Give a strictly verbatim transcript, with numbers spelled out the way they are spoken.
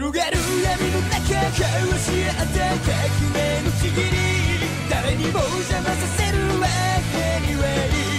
広がる闇の中交わし合った革命のちぎり誰にも邪魔させるわ Anyway